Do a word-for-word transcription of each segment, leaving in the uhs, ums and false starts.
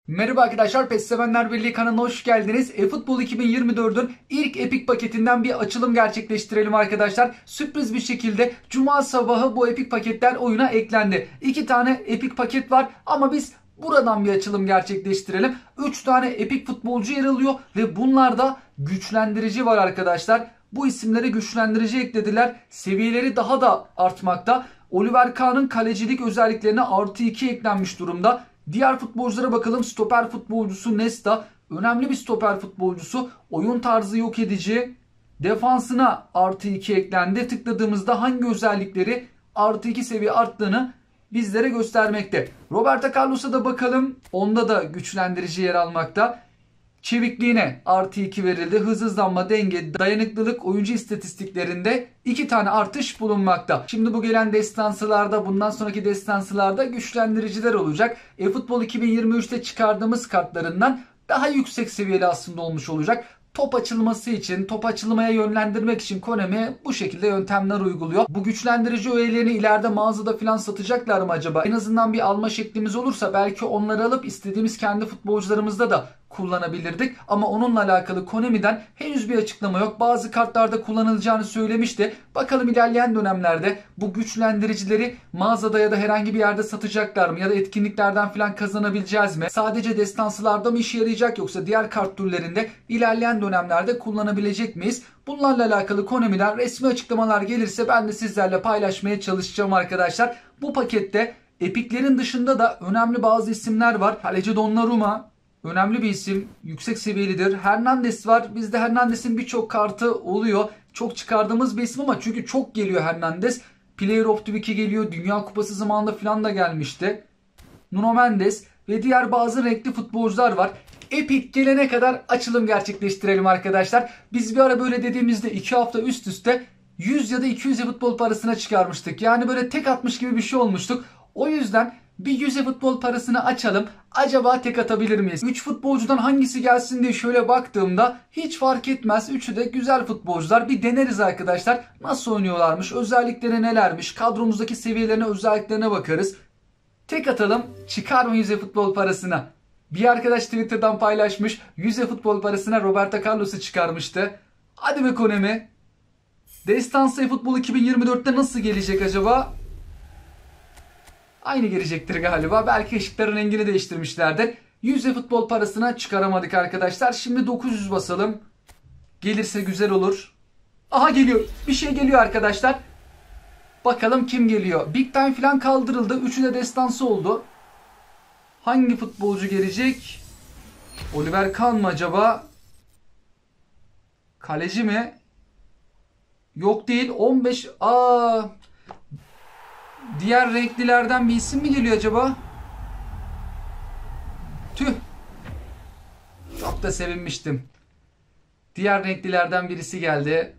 Merhaba arkadaşlar, PES Sevenler Birliği kanalına hoş geldiniz. eFootball iki bin yirmi dördün ilk Epic paketinden bir açılım gerçekleştirelim arkadaşlar. Sürpriz bir şekilde Cuma sabahı bu Epic paketler oyuna eklendi. İki tane Epic paket var ama biz buradan bir açılım gerçekleştirelim. üç tane Epic futbolcu yer alıyor ve bunlarda güçlendirici var arkadaşlar. Bu isimlere güçlendirici eklediler. Seviyeleri daha da artmakta. Oliver Kahn'ın kalecilik özelliklerine artı iki eklenmiş durumda. Diğer futbolculara bakalım. Stoper futbolcusu Nesta. Önemli bir stoper futbolcusu. Oyun tarzı yok edici. Defansına artı iki eklendi. Tıkladığımızda hangi özellikleri artı iki seviye arttığını bizlere göstermekte. Roberto Carlos'a da bakalım. Onda da güçlendirici yer almakta. Çevikliğine artı iki verildi. Hız, hızlanma, denge, dayanıklılık, oyuncu istatistiklerinde iki tane artış bulunmakta. Şimdi bu gelen destansılarda, bundan sonraki destansılarda güçlendiriciler olacak. eFootball iki bin yirmi üçte çıkardığımız kartlarından daha yüksek seviyeli aslında olmuş olacak. Top açılması için, top açılmaya yönlendirmek için Konami bu şekilde yöntemler uyguluyor. Bu güçlendirici öğelerini ileride mağazada falan satacaklar mı acaba? En azından bir alma şeklimiz olursa belki onları alıp istediğimiz kendi futbolcularımızda da kullanabilirdik. Ama onunla alakalı Konami'den henüz bir açıklama yok. Bazı kartlarda kullanılacağını söylemişti. Bakalım ilerleyen dönemlerde bu güçlendiricileri mağazada ya da herhangi bir yerde satacaklar mı? Ya da etkinliklerden falan kazanabileceğiz mi? Sadece destansılarda mı işe yarayacak yoksa diğer kart türlerinde ilerleyen dönemlerde kullanabilecek miyiz? Bunlarla alakalı Konami'den resmi açıklamalar gelirse ben de sizlerle paylaşmaya çalışacağım arkadaşlar. Bu pakette epiklerin dışında da önemli bazı isimler var. Kaleci Donnarumma önemli bir isim. Yüksek seviyelidir. Hernandez var. Bizde Hernandez'in birçok kartı oluyor. Çok çıkardığımız bir isim ama çünkü çok geliyor Hernandez. Player of the Week'e geliyor. Dünya Kupası zamanında falan da gelmişti. Nuno Mendes ve diğer bazı renkli futbolcular var. Epic gelene kadar açılım gerçekleştirelim arkadaşlar. Biz bir ara böyle dediğimizde iki hafta üst üste yüz ya da iki yüz futbol parasına çıkarmıştık. Yani böyle tek atmış gibi bir şey olmuştuk. O yüzden bir yüz futbol parasını açalım. Acaba tek atabilir miyiz? üç futbolcudan hangisi gelsin diye şöyle baktığımda hiç fark etmez. Üçü de güzel futbolcular. Bir deneriz arkadaşlar. Nasıl oynuyorlarmış? Özellikleri nelermiş? Kadromuzdaki seviyelerine, özelliklerine bakarız. Tek atalım. Çıkar mı yüz futbol parasına? Bir arkadaş Twitter'dan paylaşmış. yüz futbol parasına Roberto Carlos'u çıkarmıştı. Hadi be Konami. Destansı eFootball iki bin yirmi dörtte nasıl gelecek acaba? Aynı gelecektir galiba. Belki ışıkların rengini değiştirmişlerdir. yüz futbol parasına çıkaramadık arkadaşlar. Şimdi dokuz yüz basalım. Gelirse güzel olur. Aha geliyor. Bir şey geliyor arkadaşlar. Bakalım kim geliyor. Big Time falan kaldırıldı. Üçü de destansı oldu. Hangi futbolcu gelecek? Oliver Kahn mı acaba? Kaleci mi? Yok değil. on beş. Aa. Diğer renklilerden bir isim mi geliyor acaba? Tüh. Çok da sevinmiştim. Diğer renklilerden birisi geldi.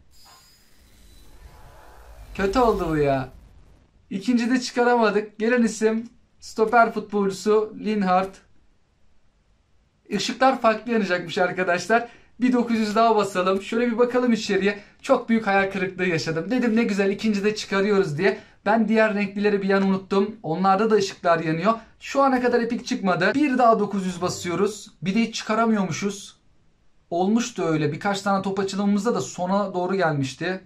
Kötü oldu bu ya. İkinci de çıkaramadık. Gelen isim stoper futbolcusu Linhart. Işıklar farklı yanacakmış arkadaşlar. Bir dokuz yüz daha basalım. Şöyle bir bakalım içeriye. Çok büyük hayal kırıklığı yaşadım. Dedim ne güzel ikinci de çıkarıyoruz diye. Ben diğer renklileri bir an unuttum. Onlarda da ışıklar yanıyor. Şu ana kadar epik çıkmadı. Bir daha dokuz yüz basıyoruz. Bir de hiç çıkaramıyormuşuz. Olmuştu öyle. Birkaç tane top açılımımızda da sona doğru gelmişti.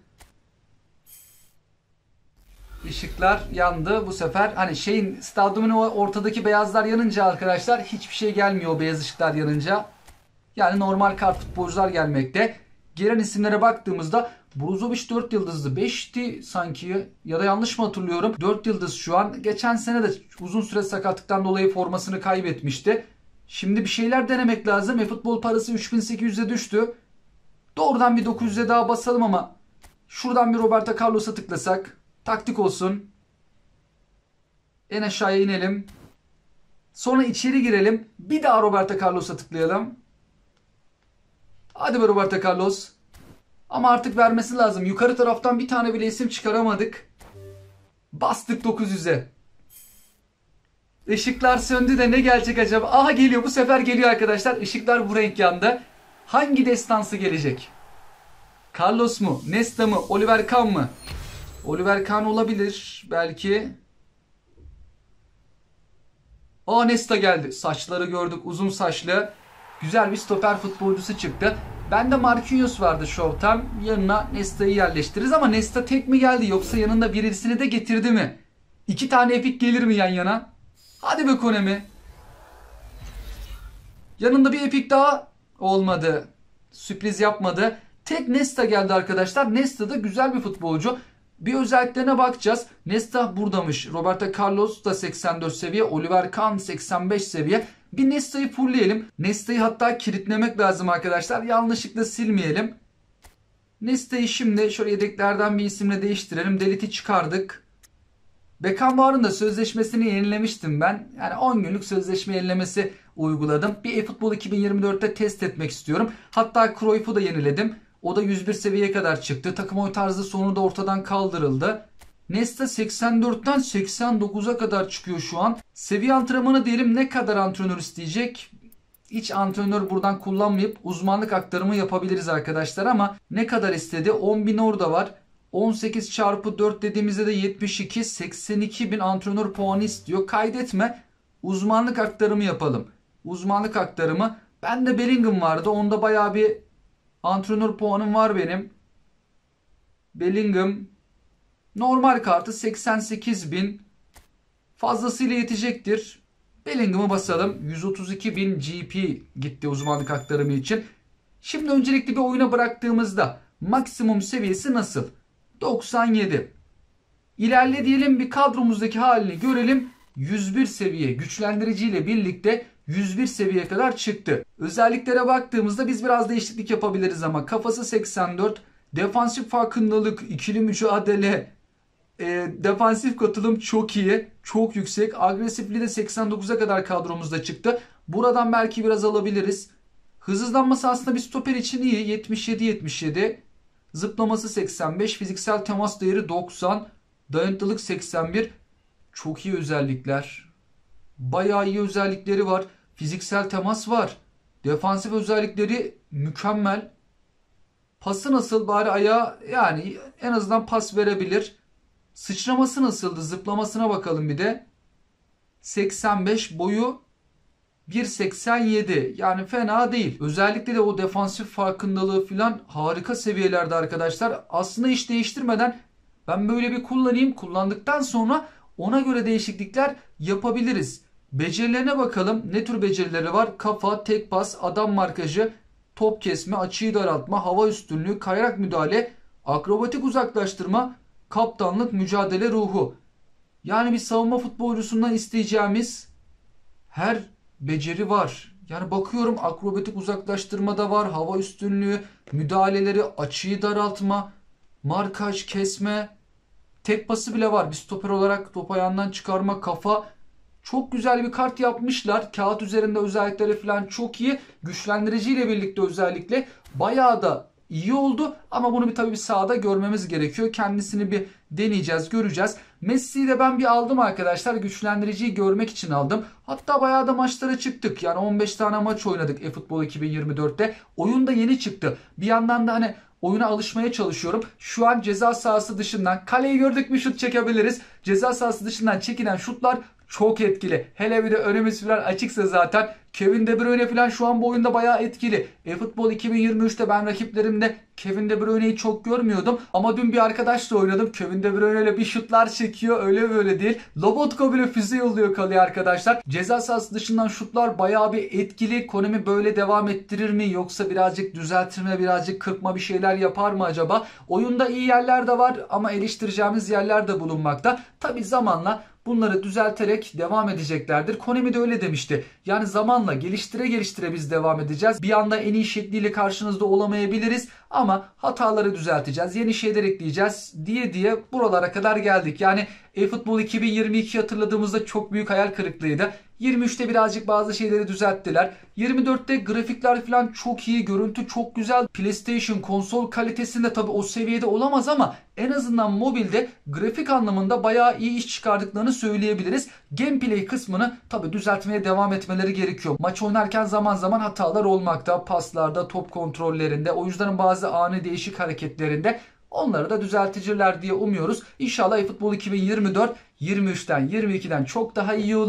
Işıklar yandı bu sefer. Hani şeyin stadyumun o ortadaki beyazlar yanınca arkadaşlar hiçbir şey gelmiyor o beyaz ışıklar yanınca. Yani normal kart futbolcular gelmekte. Gelen isimlere baktığımızda Brozovic dört yıldızlı. beşti sanki ya da yanlış mı hatırlıyorum? dört yıldız şu an. Geçen sene de uzun süre sakatlıktan dolayı formasını kaybetmişti. Şimdi bir şeyler denemek lazım. eFootball parası üç bin sekiz yüze düştü. Doğrudan bir dokuz yüze daha basalım ama şuradan bir Roberto Carlos'a tıklasak. Taktik olsun. En aşağıya inelim. Sonra içeri girelim. Bir daha Roberto Carlos'a tıklayalım. Hadi be Roberto Carlos. Ama artık vermesi lazım. Yukarı taraftan bir tane bile isim çıkaramadık. Bastık dokuz yüze. Işıklar söndü de ne gelecek acaba? Aha geliyor. Bu sefer geliyor arkadaşlar. Işıklar bu renk yandı. Hangi destansı gelecek? Carlos mu? Nesta mı? Oliver Kahn mı? Oliver Kahn olabilir belki. Aa, Nesta geldi. Saçları gördük, uzun saçlı. Güzel bir stoper futbolcusu çıktı. Bende Marquinhos vardı Showtime. Yanına Nesta'yı yerleştiririz ama Nesta tek mi geldi yoksa yanında birisini de getirdi mi? İki tane epik gelir mi yan yana? Hadi be Konami. Yanında bir epik daha olmadı. Sürpriz yapmadı. Tek Nesta geldi arkadaşlar. Nesta da güzel bir futbolcu. Bir özelliklerine bakacağız. Nesta buradamış. Roberto Carlos da seksen dört seviye. Oliver Kahn seksen beş seviye. Bir Nesta'yı fullleyelim. Nesta'yı hatta kilitlemek lazım arkadaşlar. Yanlışlıkla silmeyelim. Nesta'yı şimdi şöyle yedeklerden bir isimle değiştirelim. Delite'i çıkardık. Beckenbauer'ın da sözleşmesini yenilemiştim ben. Yani on günlük sözleşme yenilemesi uyguladım. Bir eFootball iki bin yirmi dörtte test etmek istiyorum. Hatta Cruyff'u da yeniledim. O da yüz bir seviyeye kadar çıktı. Takım oyun tarzı sonu da ortadan kaldırıldı. Nesta seksen dörtten seksen dokuza kadar çıkıyor şu an. Seviye antrenmanı diyelim, ne kadar antrenör isteyecek? Hiç antrenör buradan kullanmayıp uzmanlık aktarımı yapabiliriz arkadaşlar ama ne kadar istedi? on bin orada var. on sekiz çarpı dört dediğimizde de yetmiş iki, seksen iki bin antrenör puanı istiyor. Kaydetme. Uzmanlık aktarımı yapalım. Uzmanlık aktarımı. Bende Bellingham vardı. Onda bayağı bir antrenör puanım var benim. Bellingham. Normal kartı seksen sekiz bin. Fazlasıyla yetecektir. Bellingham'ı basalım. yüz otuz iki bin G P gitti uzmanlık aktarımı için. Şimdi öncelikle bir oyuna bıraktığımızda maksimum seviyesi nasıl? doksan yedi. İlerle diyelim, bir kadromuzdaki halini görelim. yüz bir seviye güçlendiriciyle birlikte yüz bir seviyeye kadar çıktı. Özelliklere baktığımızda biz biraz değişiklik yapabiliriz ama kafası seksen dört, defansif farkındalık, ikili mücadele, e, defansif katılım çok iyi, çok yüksek. Agresifliği de seksen dokuza kadar kadromuzda çıktı. Buradan belki biraz alabiliriz. Hız hızlanması aslında bir stoper için iyi, yetmiş yedi yetmiş yedi. Zıplaması seksen beş, fiziksel temas değeri doksan, dayanıklılık seksen bir. Çok iyi özellikler. Bayağı iyi özellikleri var. Fiziksel temas var. Defansif özellikleri mükemmel. Pası nasıl? Bari ayağa, yani en azından pas verebilir. Sıçraması nasıldı? Zıplamasına bakalım bir de. seksen beş, boyu bir seksen yedi. Yani fena değil. Özellikle de o defansif farkındalığı falan harika seviyelerde arkadaşlar. Aslında hiç değiştirmeden ben böyle bir kullanayım. Kullandıktan sonra ona göre değişiklikler yapabiliriz. Becerilerine bakalım. Ne tür becerileri var? Kafa, tek pas, adam markajı, top kesme, açıyı daraltma, hava üstünlüğü, kayarak müdahale, akrobatik uzaklaştırma, kaptanlık, mücadele ruhu. Yani bir savunma futbolcusundan isteyeceğimiz her beceri var. Yani bakıyorum, akrobatik uzaklaştırma da var, hava üstünlüğü, müdahaleleri, açıyı daraltma, markaj, kesme, tek pası bile var. Bir stoper olarak top ayağından çıkarma, kafa. Çok güzel bir kart yapmışlar. Kağıt üzerinde özellikleri falan çok iyi. Güçlendiriciyle birlikte özellikle bayağı da iyi oldu. Ama bunu bir tabii bir sahada görmemiz gerekiyor. Kendisini bir deneyeceğiz, göreceğiz. Messi'yi de ben bir aldım arkadaşlar. Güçlendiriciyi görmek için aldım. Hatta bayağı da maçlara çıktık. Yani on beş tane maç oynadık eFootball iki bin yirmi dörtte. Oyun da yeni çıktı. Bir yandan da hani oyuna alışmaya çalışıyorum. Şu an ceza sahası dışından, kaleyi gördük mü şut çekebiliriz. Ceza sahası dışından çekilen şutlar çok etkili. Hele bir de önümüz falan açıksa zaten. Kevin De Bruyne falan şu an bu oyunda bayağı etkili. eFootball iki bin yirmi üçte ben rakiplerimde Kevin De Bruyne'yi çok görmüyordum. Ama dün bir arkadaşla oynadım. Kevin De Bruyne ile bir şutlar çekiyor. Öyle böyle değil. Lobotka bile füze yolluyor kaleye arkadaşlar. Ceza sahası dışından şutlar bayağı bir etkili. Konami böyle devam ettirir mi? Yoksa birazcık düzeltme, birazcık kırpma bir şeyler yapar mı acaba? Oyunda iyi yerler de var ama eleştireceğimiz yerler de bulunmakta. Tabi zamanla bunları düzelterek devam edeceklerdir. Konami de öyle demişti. Yani zamanla geliştire geliştire biz devam edeceğiz. Bir anda en iyi şekliyle karşınızda olamayabiliriz. Ama hataları düzelteceğiz. Yeni şeyler ekleyeceğiz diye diye buralara kadar geldik. Yani eFootball iki bin yirmi iki hatırladığımızda çok büyük hayal kırıklığıydı. yirmi üçte birazcık bazı şeyleri düzelttiler. yirmi dörtte grafikler falan çok iyi. Görüntü çok güzel. PlayStation konsol kalitesinde tabi o seviyede olamaz ama en azından mobilde grafik anlamında bayağı iyi iş çıkardıklarını söyleyebiliriz. Gameplay kısmını tabi düzeltmeye devam etmeleri gerekiyor. Maç oynarken zaman zaman hatalar olmakta. Paslarda, top kontrollerinde, oyuncuların bazı ani değişik hareketlerinde. Onları da düzelticiler diye umuyoruz. İnşallah eFootball iki bin yirmi dört yirmi üçten yirmi ikiden çok daha iyi olur.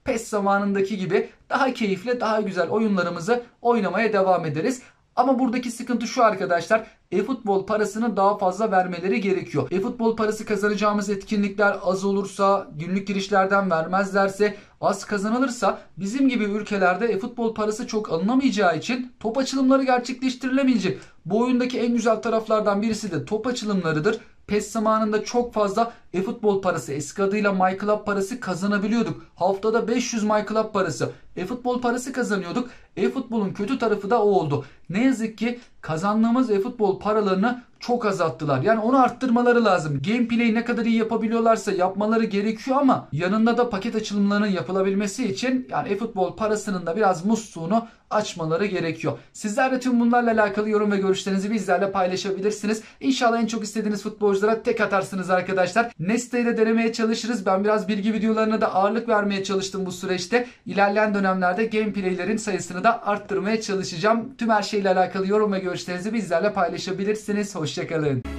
PES zamanındaki gibi daha keyifli, daha güzel oyunlarımızı oynamaya devam ederiz. Ama buradaki sıkıntı şu arkadaşlar. E-futbol parasını daha fazla vermeleri gerekiyor. E-futbol parası kazanacağımız etkinlikler az olursa, günlük girişlerden vermezlerse, az kazanılırsa bizim gibi ülkelerde e-futbol parası çok alınamayacağı için top açılımları gerçekleştirilemeyecek. Bu oyundaki en güzel taraflardan birisi de top açılımlarıdır. PES zamanında çok fazla e-futbol parası, eski adıyla MyClub parası kazanabiliyorduk. Haftada beş yüz MyClub parası, e-futbol parası kazanıyorduk. E-futbolun kötü tarafı da o oldu. Ne yazık ki kazandığımız e-futbol paralarını çok azalttılar. Yani onu arttırmaları lazım. Gameplay'i ne kadar iyi yapabiliyorlarsa yapmaları gerekiyor ama yanında da paket açılımlarının yapılabilmesi için yani e-futbol parasının da biraz musluğunu açmaları gerekiyor. Sizler de tüm bunlarla alakalı yorum ve görüşlerinizi bizlerle paylaşabilirsiniz. İnşallah en çok istediğiniz futbolculara tek atarsınız arkadaşlar. Neste'yi de denemeye çalışırız. Ben biraz bilgi videolarına da ağırlık vermeye çalıştım bu süreçte. İlerleyen dönemlerde gameplay'lerin sayısını da arttırmaya çalışacağım. Tüm her şeyle alakalı yorum ve görüşlerinizi bizlerle paylaşabilirsiniz. Hoşçakalın.